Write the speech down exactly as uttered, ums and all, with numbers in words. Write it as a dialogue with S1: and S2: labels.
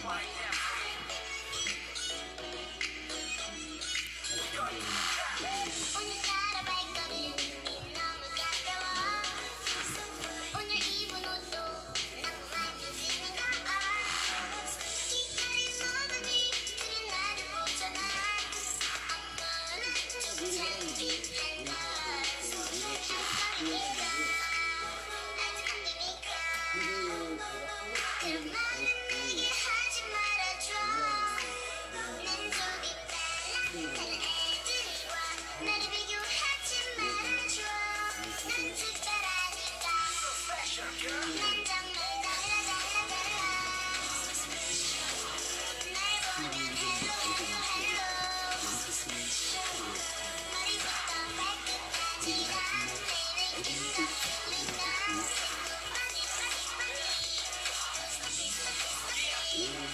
S1: 오늘따라 발걸음이 너무 가벼워. 오늘 입은 옷도 너무 많이 지니까 기다린 모든 이들이 나를 보잖아. 엄마는 좀 창피한다. 아직 안 되니까 그런 말은 내게 하지 말아줘. 난 저기 달라 다른 애들과 나를 비교하지 말아줘. 난 특별하니까 난 정말 달라 달라 달라. 날 보면 헬로 헬로 헬로. 머리부터 발끝까지 다 내 느낌과 feeling 나. Funny funny funny.